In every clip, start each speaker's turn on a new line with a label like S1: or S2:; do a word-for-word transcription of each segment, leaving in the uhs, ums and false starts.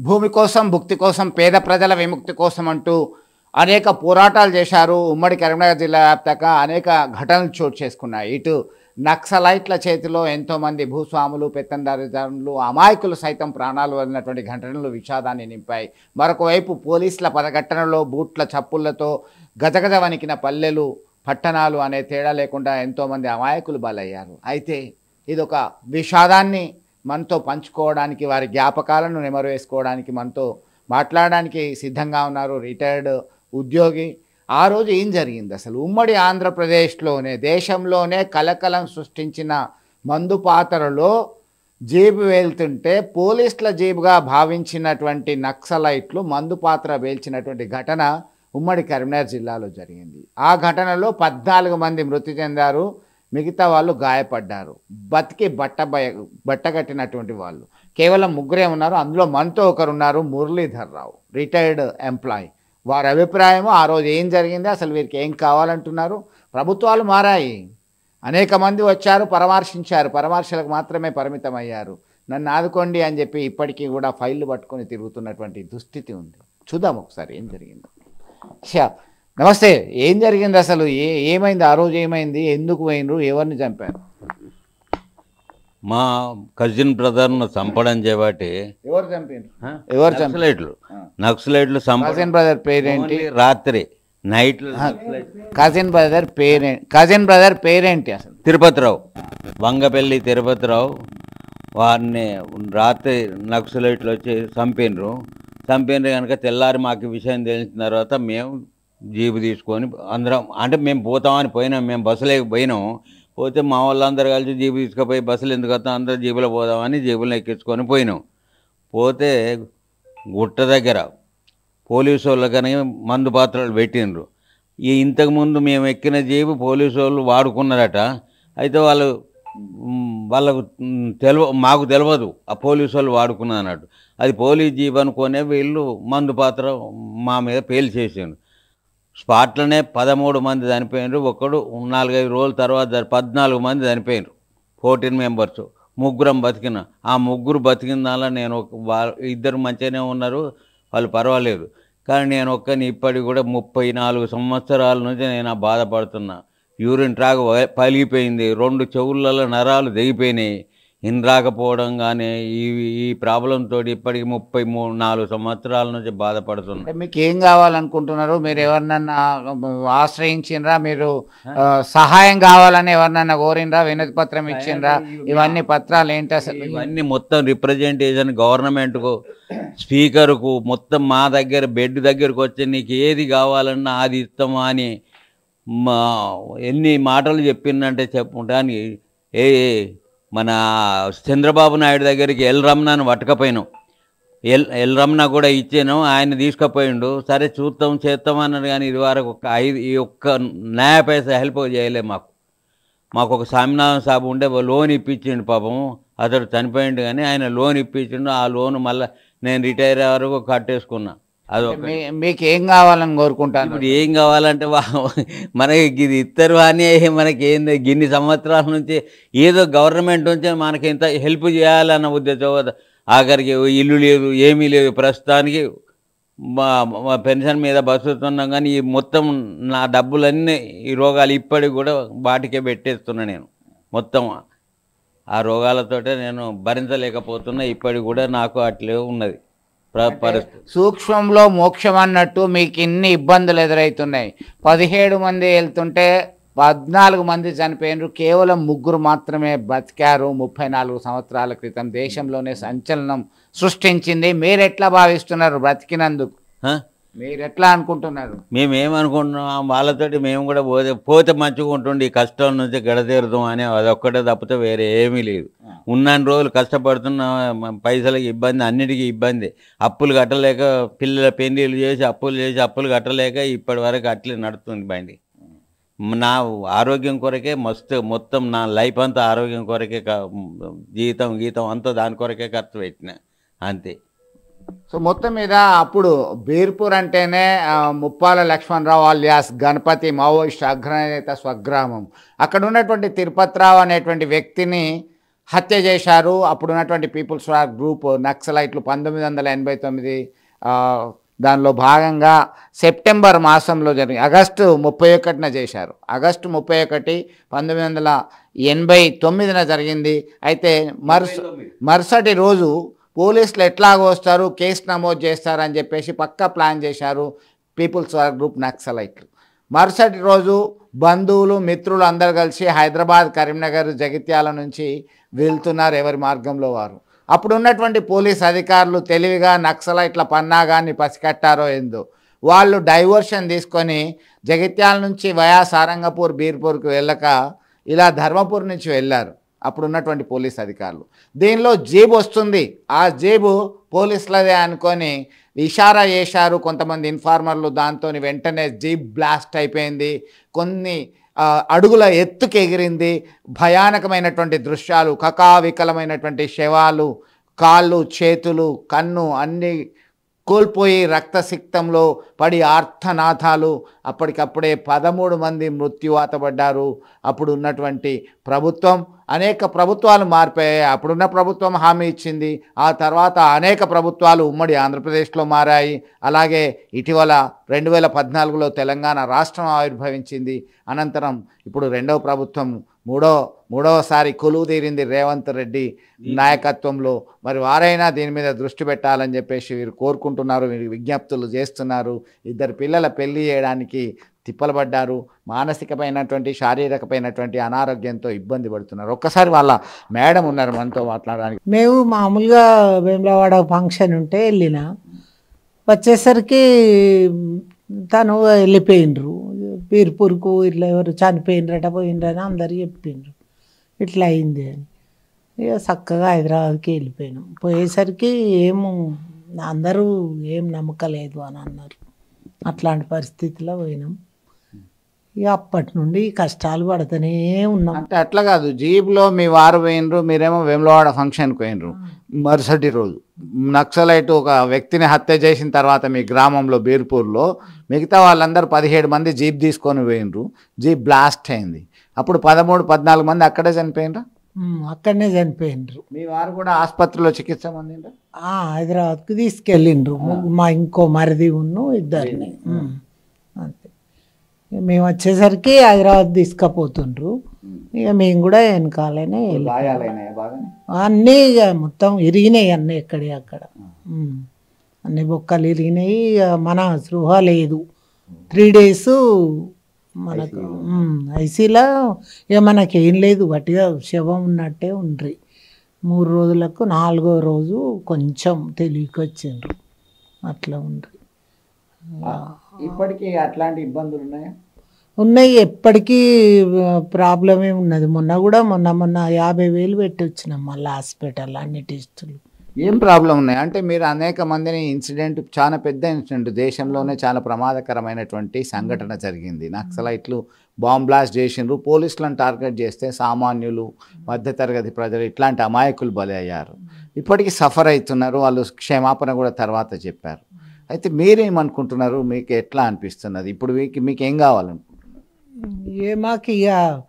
S1: భూమి కోసం భుక్తి కోసం పేద ప్రజల విముక్తి కోసం అంటూ అనేక పోరాటాలు చేశారు. ఉమ్మడి కరీంనగర్ జిల్లా వ్యాప్తంగా అనేక ఘటనలు చోటు చేసుకున్నాయి. ఇటు నక్సలైట్ల చేతిలో ఎంతోమంది భూస్వాములు, పెత్తందారీదారులు, అమాయకులు సైతం ప్రాణాలు వదిలినటువంటి ఘటనలు విషాదాన్ని నింపాయి. మరొక వైపు పోలీసుల పదఘట్టనలో బూట్ల చప్పుళ్లతో గజగజ వణికిన పల్లెలు, పట్టణాలు అనే తేడా లేకుండా ఎంతోమంది అమాయకులు బలయ్యారు. అయితే ఇదొక విషాదాన్ని మనతో పంచుకోవడానికి, వారి జ్ఞాపకాలను నెమరు వేసుకోవడానికి మనతో మాట్లాడడానికి సిద్ధంగా ఉన్నారు రిటైర్డ్ ఉద్యోగి. ఆ రోజు ఏం జరిగింది అసలు? ఉమ్మడి ఆంధ్రప్రదేశ్లోనే, దేశంలోనే కలకలం సృష్టించిన మందు పాత్రలో జేబు వేలుతుంటే పోలీసుల జేబుగా భావించినటువంటి నక్సలైట్లు మందు పాత్ర వేల్చినటువంటి ఘటన ఉమ్మడి కరీంనగర్ జిల్లాలో జరిగింది. ఆ ఘటనలో పద్నాలుగు మంది మృతి చెందారు, మిగతా వాళ్ళు గాయపడ్డారు. బతికి బట్ట బయ బట్టగట్టినటువంటి వాళ్ళు కేవలం ముగ్గురే ఉన్నారు. అందులో మనతో ఒకరున్నారు, మురళీధర్ రావు, రిటైర్డ్ ఎంప్లాయీ. వారి అభిప్రాయము ఆ రోజు ఏం జరిగింది, అసలు వీరికి ఏం కావాలంటున్నారు. ప్రభుత్వాలు మారాయి, అనేక మంది వచ్చారు, పరామర్శించారు, పరామర్శలకు మాత్రమే పరిమితం అయ్యారు. నన్ను ఆదుకోండి అని చెప్పి ఇప్పటికీ కూడా ఫైళ్ళు పట్టుకొని తిరుగుతున్నటువంటి దుస్థితి ఉంది. చూద్దాం ఒకసారి ఏం జరిగిందో. షా నమస్తే, ఏం జరిగింది అసలు? ఏ ఏమైంది ఆ రోజు? ఏమైంది? ఎందుకు పోయినరు? ఎవరిని చంపారు?
S2: మా కజిన్ బ్రదర్ను చంపడం చేపట్టి.
S1: ఎవరు చంపారు? ఎవరు
S2: నక్సలైట్లు నక్సలైట్లు
S1: కజిన్ బ్రదర్ పేరేంటి?
S2: రాత్రి నైట్
S1: కజిన్ బ్రదర్ పేరేంటి? కజిన్ బ్రదర్ పేరేంటి అసలు?
S2: తిరుపతిరావు, వంగపల్లి తిరుపతిరావు. వారిని రాత్రి నక్సలైట్లు వచ్చి చంపినరు. చంపినరు కనుక తెల్లారి మాకు విషయం తెలిసిన తర్వాత మేము జీపు తీసుకొని అందరం, అంటే మేము పోతామని పోయినాం, మేము బస్సులోకి పోయినాం. పోతే మా వాళ్ళందరూ కలిసి జీపు తీసుకుపోయి బస్సులు ఎందుకు వస్తాం, అందరూ జీబులో పోదామని జీబులో ఎక్కించుకొని పోయినాం. పోతే గుట్ట దగ్గర పోలీసు వాళ్ళకని మందు పాత్రలు పెట్టినరు. ఈ ఇంతకుముందు మేము ఎక్కిన జీబు పోలీసు వాళ్ళు వాడుకున్నారట. అయితే వాళ్ళు వాళ్ళకు తెలియ మాకు తెలియదు ఆ పోలీసు వాళ్ళు వాడుకున్నారు అన్నట్టు. అది పోలీస్ జీప్ అనుకునే వీళ్ళు మందు పాత్ర మా మీద పేల్చేసారు. స్పాట్లోనే పదమూడు మంది చనిపోయినారు. ఒకడు నాలుగైదు రోజుల తర్వాత పద్నాలుగు మంది చనిపోయినారు. ఫోర్టీన్ మెంబర్స్, ముగ్గురం బతికిన. ఆ ముగ్గురు బతికిన దానిలో నేను ఇద్దరు మంచిగానే ఉన్నారు, వాళ్ళు పర్వాలేదు. కానీ నేను ఒక్కని ఇప్పటికి కూడా ముప్పై నాలుగు సంవత్సరాల నుంచి నేను బాధపడుతున్నా. యూరిన్ ట్రాక్ పలిగిపోయింది, రెండు చెవులలో నరాలు దిగిపోయినాయి. ఇన్ రాకపోవడం కానీ ఈ ఈ ప్రాబ్లంతో ఇప్పటికి ముప్పై మూడు నాలుగు సంవత్సరాల నుంచి బాధపడుతున్నా.
S1: మీకు ఏం కావాలనుకుంటున్నారు? మీరు ఎవరినన్నా ఆశ్రయించినరా? మీరు సహాయం కావాలని ఎవరినన్నా కోరినరా? వినతి పత్రం ఇచ్చిండ్రా? ఇవన్నీ పత్రాలు ఏంటి అసలు?
S2: ఇవన్నీ మొత్తం రిప్రజెంటేషన్ గవర్నమెంట్కు, స్పీకర్కు, మొత్తం మా దగ్గర బెడ్ దగ్గరకు వచ్చి నీకు ఏది కావాలన్నా అది ఇస్తామా అని మా ఎన్ని మాటలు చెప్పిందంటే చెప్పుకుంటానికి. ఏ మన చంద్రబాబు నాయుడు దగ్గరికి ఎల్ రమణను పట్టుకపోయినాం. ఎల్ ఎల్ రమణ కూడా ఇచ్చాను, ఆయన తీసుకుపోయిండు. సరే చూస్తాం చేస్తాం అన్నాడు. కానీ ఇది వరకు ఒక ఐదు ఈ ఒక్క న్యాయ పైసా హెల్ప్ చేయలేదు మాకు. మాకు ఒక స్వామినాథన్ సాబు ఉండే లోన్ ఇప్పించిండు. పాపం అతడు చనిపోయిండు కానీ ఆయన లోన్ ఇప్పించిండు. ఆ లోన్ మళ్ళీ నేను రిటైర్ అయ్యే వరకు కట్టేసుకున్నా. అది
S1: మీకు ఏం కావాలని కోరుకుంటాను?
S2: ఇప్పుడు ఏం కావాలంటే మనకి ఇది ఇద్దరు అని మనకి ఏంది గిన్ని సంవత్సరాల నుంచి ఏదో గవర్నమెంట్ నుంచి మనకి ఇంత హెల్ప్ చేయాలన్న ఉద్దేశం. ఆఖరికి ఇల్లు లేదు, ఏమీ లేదు. ప్రస్తుతానికి మా పెన్షన్ మీద బతుకుతున్నాం. కానీ ఈ మొత్తం నా డబ్బులన్నీ ఈ రోగాలు ఇప్పటికి కూడా వాటికే పెట్టేస్తున్నా నేను. మొత్తం ఆ రోగాలతోటే నేను భరించలేకపోతున్నా. ఇప్పటికి కూడా నాకు అట్లే ఉన్నది పరిస్థితి.
S1: సూక్ష్మంలో మోక్షం అన్నట్టు మీకు ఇన్ని ఇబ్బందులు ఎదురవుతున్నాయి. పదిహేడు మంది వెళ్తుంటే పద్నాలుగు మంది చనిపోయినారు, కేవలం ముగ్గురు మాత్రమే బతికారు. ముప్పై నాలుగు సంవత్సరాల క్రితం దేశంలోనే సంచలనం సృష్టించింది. మీరు ఎట్లా భావిస్తున్నారు బ్రతికినందుకు? మీరు ఎట్లా అనుకుంటున్నారు?
S2: మేమేమనుకుంటున్నాం, వాళ్ళతోటి మేము కూడా పోతే పోతే మంచిగా ఉంటుండే, ఈ కష్టం నుంచి గడతీరుదాం అని అదొక్కటే తప్పితే వేరే ఏమీ లేదు. ఉన్నన్ని రోజులు కష్టపడుతున్న పైసలకి ఇబ్బంది, అన్నిటికీ ఇబ్బంది. అప్పులు కట్టలేక పిల్లల పెళ్ళిళ్ళు చేసి అప్పులు చేసి అప్పులు కట్టలేక ఇప్పటి వరకు అట్లే నడుస్తుంది బండి. నా ఆరోగ్యం కొరకే మస్తు మొత్తం నా లైఫ్ అంతా ఆరోగ్యం కొరకే, జీతం గీతం అంతా దాని కొరకే ఖర్చు పెట్టిన అంతే.
S1: సో మొత్తం మీద అప్పుడు బీర్పూర్ అంటేనే ముప్పాల లక్ష్మణరావు అలియాస్ గణపతి మావోయిస్ట్ అగ్రనేత స్వగ్రామం. అక్కడ ఉన్నటువంటి తిరుపతిరావు అనేటువంటి వ్యక్తిని హత్య చేశారు. అప్పుడున్నటువంటి పీపుల్స్ వార్ గ్రూప్ నక్సలైట్లు పంతొమ్మిది వందల ఎనభై తొమ్మిది దానిలో భాగంగా సెప్టెంబర్ మాసంలో జరిగి ఆగస్టు ముప్పై ఒకటిన చేశారు. ఆగస్టు ముప్పై ఒకటి పంతొమ్మిది వందల ఎనభై తొమ్మిదిన జరిగింది. అయితే మరుస మరుసటి రోజు పోలీసులు ఎట్లాగో వస్తారు, కేసు నమోదు చేస్తారని చెప్పేసి పక్కా ప్లాన్ చేశారు పీపుల్స్ వార్ గ్రూప్ నక్సలైట్లు. మరుసటి రోజు బంధువులు మిత్రులు అందరు కలిసి హైదరాబాద్, కరీంనగర్, జగిత్యాల నుంచి వెళ్తున్నారు ఎవరి మార్గంలో వారు. అప్పుడు ఉన్నటువంటి పోలీస్ అధికారులు తెలివిగా నక్సలైట్ల పన్నాగాన్ని పసికట్టారో ఏందో వాళ్ళు డైవర్షన్ తీసుకొని జగిత్యాల నుంచి వయా సారంగపూర్, బీర్పూర్కి వెళ్ళక ఇలా ధర్మపూర్ నుంచి వెళ్ళారు అప్పుడు ఉన్నటువంటి పోలీస్ అధికారులు. దీనిలో జీబు వస్తుంది, ఆ జీబు పోలీసులదే అనుకొని ఇషారా చేశారు కొంతమంది ఇన్ఫార్మర్లు. దాంతో వెంటనే జీప్ బ్లాస్ట్ అయిపోయింది, కొన్ని అడుగుల ఎత్తుకు ఎగిరింది. భయానకమైనటువంటి దృశ్యాలు, కకావికలమైనటువంటి శవాలు, కాళ్ళు, చేతులు, కన్ను అన్నీ కోల్పోయి రక్తసిక్తంలో పడి ఆర్తనాథాలు. అప్పటికప్పుడే పదమూడు మంది మృత్యువాత పడ్డారు. అప్పుడు ఉన్నటువంటి ప్రభుత్వం, అనేక ప్రభుత్వాలు మారిపోయాయి. అప్పుడున్న ప్రభుత్వం హామీ ఇచ్చింది, ఆ తర్వాత అనేక ప్రభుత్వాలు ఉమ్మడి ఆంధ్రప్రదేశ్లో మారాయి. అలాగే ఇటీవల రెండు వేల పద్నాలుగులో తెలంగాణ రాష్ట్రం ఆవిర్భవించింది. అనంతరం ఇప్పుడు రెండవ ప్రభుత్వం మూడో మూడవసారి కొలువు తీరింది రేవంత్ రెడ్డి నాయకత్వంలో. మరి వారైనా దీని మీద దృష్టి పెట్టాలని చెప్పేసి వీరు కోరుకుంటున్నారు, వీరు విజ్ఞప్తులు చేస్తున్నారు. ఇద్దరు పిల్లల పెళ్లి చేయడానికి తిప్పలు పడ్డారు, మానసికమైనటువంటి శారీరకమైనటువంటి అనారోగ్యంతో ఇబ్బంది పడుతున్నారు. ఒక్కసారి వాళ్ళ మేడం ఉన్నారు మనతో మాట్లాడడానికి.
S3: మేము మామూలుగా వేములవాడ ఫంక్షన్ ఉంటే వెళ్ళిన, వచ్చేసరికి తను వెళ్ళిపోయినరు బీర్పూర్కు. ఇట్లా ఎవరు చనిపోయినరట, పోయినరని అందరు చెప్పిండ్రు, ఇట్లా అయింది అని. ఇక చక్కగా హైదరాబాద్కి వెళ్ళిపోయినాం. పోయేసరికి ఏమో అందరూ ఏం నమ్మకలేదు అని అన్నారు. అట్లాంటి పరిస్థితిలో పోయినాం. ఇక అప్పటి నుండి కష్టాలు పడుతూనే ఉన్నాం.
S1: అంటే అట్లా కాదు, జీప్లో మీ వారు పోయినరు, మీరేమో వేములవాడ ఫంక్షన్కి పోయినరు. మరుసటి రోజు నక్సలైట్ ఒక వ్యక్తిని హత్య చేసిన తర్వాత మీ గ్రామంలో బీర్పూర్లో మిగతా వాళ్ళందరూ పదిహేడు మంది జీప్ తీసుకొని పోయినరు. జీప్ బ్లాస్ట్ అయింది. అప్పుడు పదమూడు పద్నాలుగు మంది అక్కడే చనిపోయినరా?
S3: అక్కడనే చనిపోయినరు.
S1: మీ వారు కూడా ఆసుపత్రిలో చికిత్స పొందిండ్రా?
S3: హైదరాబాద్కి తీసుకెళ్ళిండ్రు. మా ఇంకో మరిది ఉన్ను ఇద్దరిని. అంతే. మేము వచ్చేసరికి హైదరాబాద్ తీసుకుపోతుండ్రు. ఇక మేము కూడా వెనకాలనే అన్నీ ఇక మొత్తం ఇరిగినాయి, అన్నీ ఎక్కడి అక్కడ అన్ని బొక్కలు ఇరిగినాయి. మన స్పృహ లేదు. త్రీ డేస్ మనకు ఐసీలో ఇక మనకేం లేదు, వట్టిగా శవం ఉన్నట్టే ఉండ్రి. మూడు రోజులకు నాలుగో రోజు కొంచెం తెలివికి వచ్చిండ్రు, అట్లా ఉండ్రి.
S1: ఇప్పటికీ అట్లాంటి ఇబ్బందులు ఉన్నాయా?
S3: ఉన్నాయి, ఎప్పటికీ ప్రాబ్లమే ఉన్నది. మొన్న కూడా మొన్న మొన్న యాభై వేలు పెట్టి వచ్చినాం మళ్ళీ హాస్పిటల్ అన్ని టెస్టులు.
S1: ఏం ప్రాబ్లం ఉన్నాయి అంటే మీరు అనేక మందిని ఇన్సిడెంట్, చాలా పెద్ద ఇన్సిడెంట్, దేశంలోనే చాలా ప్రమాదకరమైనటువంటి సంఘటన జరిగింది. నక్సలైట్లు బాంబ్ బ్లాస్ట్ చేసిండ్రు, పోలీసులను టార్గెట్ చేస్తే సామాన్యులు, మధ్యతరగతి ప్రజలు ఇట్లాంటి అమాయకులు బలి అయ్యారు. ఇప్పటికీ సఫర్ అవుతున్నారు. వాళ్ళు క్షమాపణ కూడా తర్వాత చెప్పారు. అయితే మీరేమనుకుంటున్నారు? మీకు ఎట్లా అనిపిస్తున్నది? ఇప్పుడు మీకు మీకు ఏం కావాలనుకుంటున్నారు?
S3: ఏ మాకు ఇక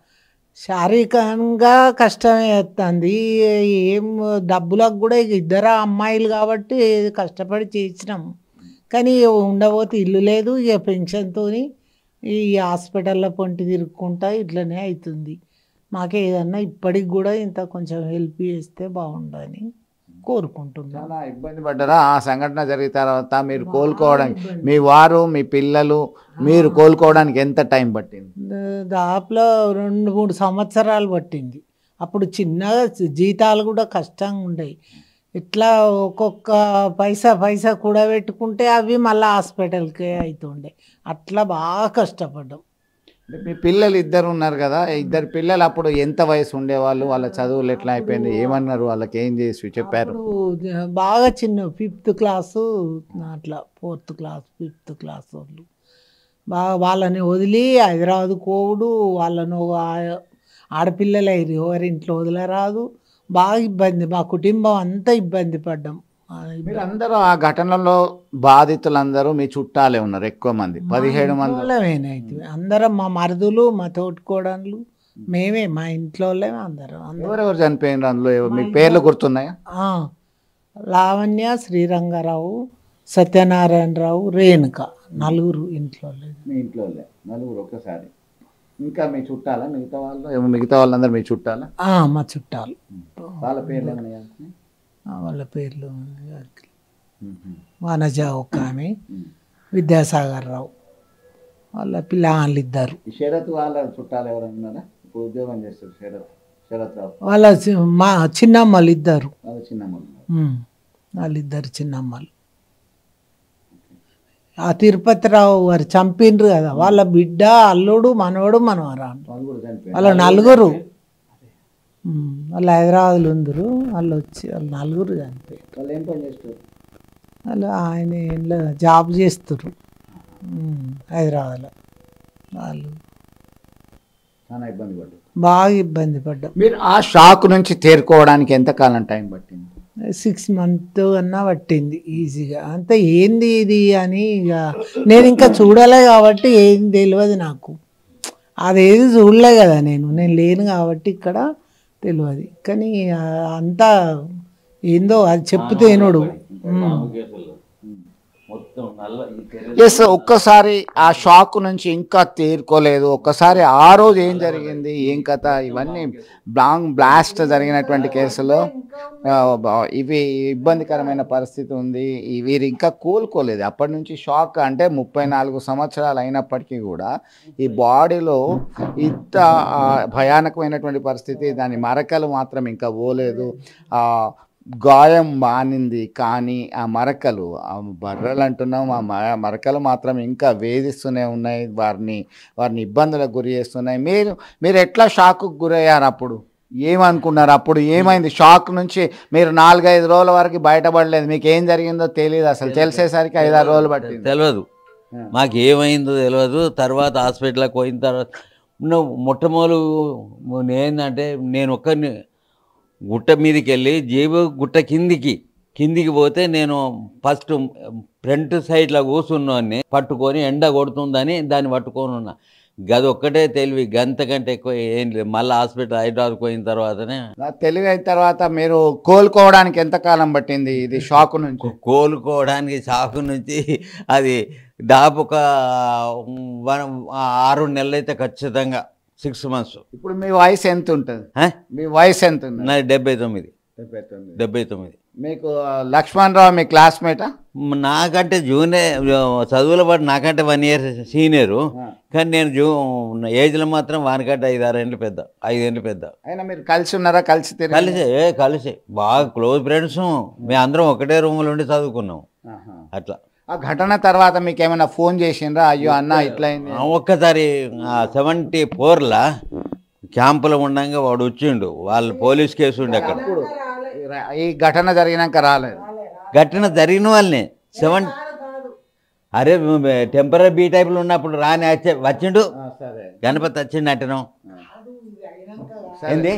S3: శారీరకంగా కష్టమే వస్తుంది. ఏం డబ్బులకు కూడా ఇక ఇద్దరు అమ్మాయిలు కాబట్టి కష్టపడి చేసినాం. కానీ ఉండబోతే ఇల్లు లేదు. ఇక పెన్షన్తో ఈ హాస్పిటల్లో పొంటి తిరుక్కుంటా ఇట్లనే అవుతుంది. మాకే ఏదన్నా ఇప్పటికి కూడా ఇంత కొంచెం హెల్ప్ చేస్తే బాగుండని కోరుకుంటున్నాను.
S1: చాలా ఇబ్బంది పడ్డారా ఆ సంఘటన జరిగిన తర్వాత? మీరు కోలుకోవడానికి, మీ వారు, మీ పిల్లలు, మీరు కోలుకోవడానికి ఎంత టైం పట్టింది?
S3: దాదాపులో రెండు మూడు సంవత్సరాలు పట్టింది. అప్పుడు చిన్నగా జీతాలు కూడా కష్టంగా ఉండేవి. ఇట్లా ఒక్కొక్క పైసా పైసా కూడా పెట్టుకుంటే అవి మళ్ళీ హాస్పిటల్కే అవుతుండే. అట్లా బాగా కష్టపడ్డాం.
S1: మీ పిల్లలు ఇద్దరు ఉన్నారు కదా, ఇద్దరు పిల్లలు అప్పుడు ఎంత వయసు ఉండేవాళ్ళు? వాళ్ళ చదువులు ఎట్లా అయిపోయింది? ఏమన్నారు? వాళ్ళకి ఏం చేసి చెప్పారు?
S3: బాగా చిన్న ఫిఫ్త్ క్లాసు అట్లా, ఫోర్త్ క్లాస్ ఫిఫ్త్ క్లాస్ వాళ్ళు. బాగా వాళ్ళని వదిలి హైదరాబాద్ కోవుడు, వాళ్ళను ఆడపిల్లలు అయ్యారు, ఎవరింట్లో వదిలేరాదు. బాగా ఇబ్బంది, మా కుటుంబం అంతా ఇబ్బంది పడ్డాం.
S1: మీరు అందరూ ఆ ఘటనలో బాధితులందరూ మీ చుట్టాలే ఉన్నారు, ఎక్కువ మంది, పదిహేడు మంది
S3: అయితే అందరం మా మరుదులు, మా తోటికోడన్లు, మేమే మా ఇంట్లో అందరం అందరం
S1: ఎవరెవరు చనిపోయినారు అందులో ఎవ- మీ పేర్లు గుర్తున్నాయా?
S3: ఆ, లావణ్య, శ్రీరంగారావు, సత్యనారాయణరావు, రేణుక నలుగురు ఇంట్లో.
S1: మీ ఇంట్లో నలుగురు ఒక్కసారి. ఇంకా మీ చుట్టాలా మిగతా వాళ్ళు ఏమో మిగతా వాళ్ళందరూ మీ చుట్టాలా?
S3: ఆ, మా చుట్టాలు.
S1: వాళ్ళ పేర్లు ఏమన్నా
S3: ఆ, వాళ్ళ పేర్లు వనజ ఒక ఆమె, విద్యాసాగర్ రావు, వాళ్ళ పిల్లలు ఇద్దరు.
S1: ఈ శరత్ వాళ్ళ చుట్టాలు ఎవరైనా ఉన్నారా? ఇప్పుడు ఉద్యోగం చేస్తారు శరత్ శరత్ రావు
S3: వాళ్ళ చి- మా చిన్నమ్మలు ఇద్దరు.
S1: వాళ్ళ చిన్నమ్మ.
S3: ఉమ్, వాళ్ళిద్దరు చిన్నమ్మలు. ఆ తిరుపతిరావు గారు చంపిండ్రు కదా, వాళ్ళ బిడ్డ, అల్లుడు, మనవడు, మనవరా
S1: వాళ్ళు కూడా చనిపోయారు.
S3: వాళ్ళ నలుగురు. ఉమ్, వాళ్ళు హైదరాబాద్లో ఉందరు, వాళ్ళు వచ్చి వాళ్ళు నలుగురు చనిపోయారు.
S1: వాళ్ళు ఏం పని చేస్తారు?
S3: వాళ్ళు ఆయన ఇంట్లో జాబ్ చేస్తారు హైదరాబాద్లో. వాళ్ళు
S1: చాలా ఇబ్బంది పడ్డారు.
S3: బాగా ఇబ్బంది పడ్డాం.
S1: మీరు ఆ షాక్ నుంచి తేరుకోవడానికి ఎంతకాలం టైం పట్టింది?
S3: సిక్స్ మంత్ అన్నా పట్టింది ఈజీగా. అంతే ఏంది ఇది అని ఇక నేను ఇంకా చూడలే కాబట్టి ఏం తెలియదు నాకు. అదేది చూడలే కదా నేను నేను లేను కాబట్టి ఇక్కడ తెలియదు. కానీ ఆ, అంతా ఏందో అది చెప్తే ఏనోడు.
S2: మొత్తం నల్ల ఈ తెర-
S1: ఎస్, ఒక్కసారి ఆ షాక్ నుంచి ఇంకా తేరుకోలేదు. ఒక్కసారి ఆ రోజు ఏం జరిగింది, ఏం కథ, ఇవన్నీ బ్లాంగ్ బ్లాస్ట్ జరిగినటువంటి కేసులో ఆ, బా- ఇవి ఇబ్బందికరమైన పరిస్థితి ఉంది. ఈ వీరు ఇంకా కోలుకోలేదు. అప్పటి నుంచి షాక్ అంటే ముప్పై నాలుగు సంవత్సరాలు అయినప్పటికీ కూడా ఈ బాడీలో ఇంత ఆ, భయానకమైనటువంటి పరిస్థితి. దాని మరకలు మాత్రం ఇంకా పోలేదు. ఆ గాయం మానింది కానీ ఆ మరకలు, ఆ బర్రెలు అంటున్నాం, ఆ మ- మరకలు మాత్రం ఇంకా వేధిస్తూనే ఉన్నాయి. వారిని వారిని ఇబ్బందులకు గురి చేస్తున్నాయి. మీరు మీరు ఎట్లా షాక్కు గురయ్యారు? అప్పుడు ఏమనుకున్నారు? అప్పుడు ఏమైంది? షాక్ నుంచి మీరు నాలుగైదు రోజుల వరకు బయటపడలేదు. మీకు ఏం జరిగిందో తెలియదు. అసలు తెలిసేసరికి ఐదారు రోజులు పట్టింది.
S2: తెలియదు, మాకు ఏమైందో తెలియదు. తర్వాత హాస్పిటల్కి పోయిన తర్వాత నువ్వు మొట్టమొదలు ఏంటంటే నేను ఒక్కరిని గుట్ట మీదకి వెళ్ళి జేబు గుట్ట కిందికి కిందికి పోతే నేను ఫస్ట్ ఫ్రంట్ సైడ్లో కూర్చున్నాన్ని పట్టుకొని ఎండ కొడుతుందని దాన్ని పట్టుకొని ఉన్నా. గది ఒక్కటే తెలివి, గంత కంటే ఎక్కువ ఏం లేదు. మళ్ళీ హాస్పిటల్ హైదరాబాద్కి పోయిన తర్వాతనే
S1: తెలివి అయిన తర్వాత మీరు కోలుకోవడానికి ఎంతకాలం పట్టింది ఇది షాక్ నుంచి?
S2: కోలుకోవడానికి షాకు నుంచి అది దాపు ఒక వన్ ఆరు నెలలు అయితే ఖచ్చితంగా, సిక్స్ మంత్స్.
S1: ఇప్పుడు మీ వయసు ఎంత ఉంటుంది? మీ వయసు ఎంత ఉంది?
S2: నాది డెబ్బై తొమ్మిది
S1: డెబ్బై తొమ్మిది.
S2: డెబ్బై తొమ్మిది
S1: మీకు ఆ, లక్ష్మణ్ రావు మీ క్లాస్మేటా?
S2: నాకంటే జూనియర్, చదువుల పాటు నాకంటే వన్ ఇయర్ సీనియరు. కానీ నేను జూ ఏజ్లో మాత్రం వానికంటే ఐదు ఆరు ఏళ్ళు పెద్ద, ఐదేళ్ళు పెద్ద.
S1: అయినా మీరు కలిసి ఉన్నారా? కలిసి తిరిగి
S2: కలిసే ఏ కలిసే బాగా క్లోజ్ ఫ్రెండ్స్. మేము అందరం ఒకటే రూమ్లో ఉండి చదువుకున్నాం అట్లా.
S1: ఆ ఘటన తర్వాత మీకు ఏమైనా ఫోన్ చేసిండ్రా? అయ్యో అన్న ఇట్లా అయింది.
S2: ఆ ఒక్కసారి సెవెంటీ ఫోర్లో క్యాంపులో ఉండగా వాడు వచ్చిండు, వాళ్ళు పోలీస్ కేసు ఉండే అక్కడ.
S1: ఈ ఘటన జరిగినాక రాలేదు.
S2: ఘటన జరిగిన వాళ్ళని సెవెన్ అరే టెంపరీ బీ టైప్లో ఉన్నప్పుడు రాని వచ్చే వచ్చిండు,
S1: సరే
S2: గణపతి వచ్చిండు అంటను. ఏంది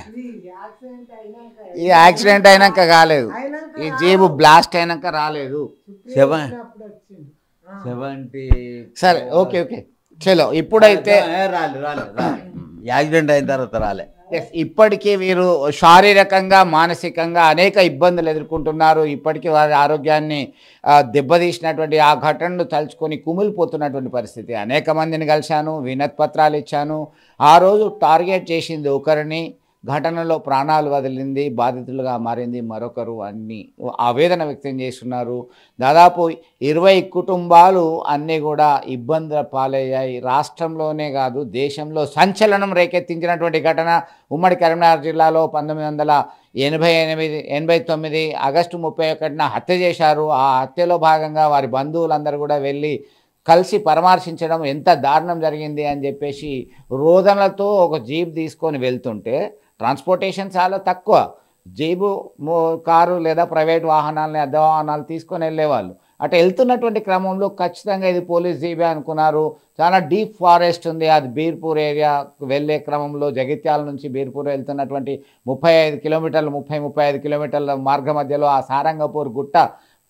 S1: ఈ యాక్సిడెంట్ అయినాక కాలేదు, ఈ జీబు బ్లాస్ట్ అయినాక రాలేదు.
S2: సెవెన్ సెవెంటీ
S1: సరే ఓకే ఓకే చలో. ఇప్పుడైతే
S2: రాలే రాలే రాలే యాక్సిడెంట్ అయిన తర్వాత రాలే.
S1: ఎస్, ఇప్పటికీ వీరు శారీరకంగా మానసికంగా అనేక ఇబ్బందులు ఎదుర్కొంటున్నారు. ఇప్పటికీ వారి ఆరోగ్యాన్ని ఆ, దెబ్బతీసినటువంటి ఆ ఘటనను తలుచుకొని కుమిలిపోతున్నటువంటి పరిస్థితి. అనేక మందిని కలిశాను, వినతి పత్రాలు ఇచ్చాను. ఆ రోజు టార్గెట్ చేసింది ఒకరిని, ఘటనలో ప్రాణాలు వదిలింది, బాధితులుగా మారింది మరొకరు. అన్నీ ఆవేదన వ్యక్తం చేస్తున్నారు. దాదాపు ఇరవై కుటుంబాలు అన్నీ కూడా ఇబ్బందుల పాలయ్యాయి. రాష్ట్రంలోనే కాదు దేశంలో సంచలనం రేకెత్తించినటువంటి ఘటన ఉమ్మడి కరీంనగర్ జిల్లాలో పంతొమ్మిది వందల ఎనభై ఎనిమిది ఎనభై తొమ్మిది ఆగస్టు ముప్పై ఒకటిన హత్య చేశారు. ఆ హత్యలో భాగంగా వారి బంధువులందరూ కూడా వెళ్ళి కలిసి పరామర్శించడం, ఎంత దారుణం జరిగింది అని చెప్పేసి రోదనలతో ఒక జీప్ తీసుకొని వెళ్తుంటే ట్రాన్స్పోర్టేషన్ చాలా తక్కువ. జీబు కారు లేదా ప్రైవేట్ వాహనాలని, అద్దె వాహనాలు తీసుకొని వెళ్ళేవాళ్ళు. అటు వెళ్తున్నటువంటి క్రమంలో ఖచ్చితంగా ఇది పోలీస్ జీబే అనుకున్నారు. చాలా డీప్ ఫారెస్ట్ ఉంది, అది బీర్పూర్ ఏరియా వెళ్ళే క్రమంలో జగిత్యాల నుంచి బీర్పూర్ వెళ్తున్నటువంటి ముప్పై ఐదు కిలోమీటర్లు ముప్పై ముప్పై ఐదు కిలోమీటర్ల మార్గ మధ్యలో ఆ సారంగపూర్ గుట్ట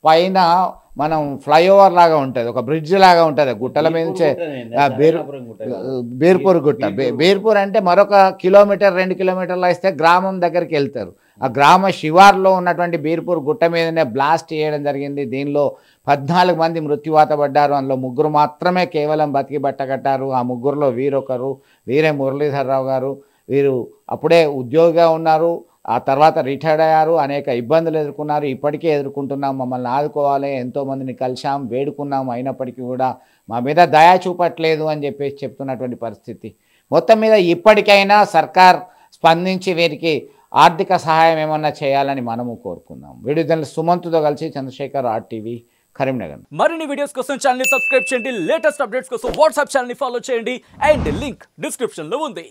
S1: పైన మనం ఫ్లైఓవర్ లాగా ఉంటుంది, ఒక బ్రిడ్జ్ లాగా ఉంటుంది గుట్టల మీద నుంచే. బేర్ బేర్పూర్ గుట్ట, బేర్పూర్ అంటే మరొక కిలోమీటర్ రెండు కిలోమీటర్లు వేస్తే గ్రామం దగ్గరికి వెళ్తారు. ఆ గ్రామ శివార్లో ఉన్నటువంటి బీర్పూర్ గుట్ట మీదనే బ్లాస్ట్ చేయడం జరిగింది. దీనిలో పద్నాలుగు మంది మృత్యువాత పడ్డారు. అందులో ముగ్గురు మాత్రమే కేవలం బతికి బట్టకట్టారు. ఆ ముగ్గురులో వీరొకరు వీరే మురళీధర్రావు గారు. వీరు అప్పుడే ఉద్యోగిగా ఉన్నారు, ఆ తర్వాత రిటైర్డ్ అయ్యారు, అనేక ఇబ్బందులు ఎదుర్కొన్నారు, ఇప్పటికే ఎదుర్కొంటున్నాం, మమ్మల్ని ఆదుకోవాలి, ఎంతోమందిని కలిసాం, వేడుకున్నాం, అయినప్పటికీ కూడా మా మీద దయా చూపట్లేదు అని చెప్పేసి చెప్తున్నటువంటి పరిస్థితి. మొత్తం మీద ఇప్పటికైనా సర్కార్ స్పందించి వీరికి ఆర్థిక సహాయం ఏమన్నా చేయాలని మనము కోరుకుందాం. వీడియో సుమంతుతో కలిసి చంద్రశేఖర్, ఆర్టీవీ, కరీంనగర్.
S4: మరిన్ని వీడియోస్ కోసం ఛానల్ ని సబ్స్క్రైబ్ చేయండి, లేటెస్ట్ అప్డేట్స్ కోసం వాట్సాప్ ఛానల్ ని ఫాలో చేయండి అండ్ లింక్ డిస్క్రిప్షన్ లో ఉంది.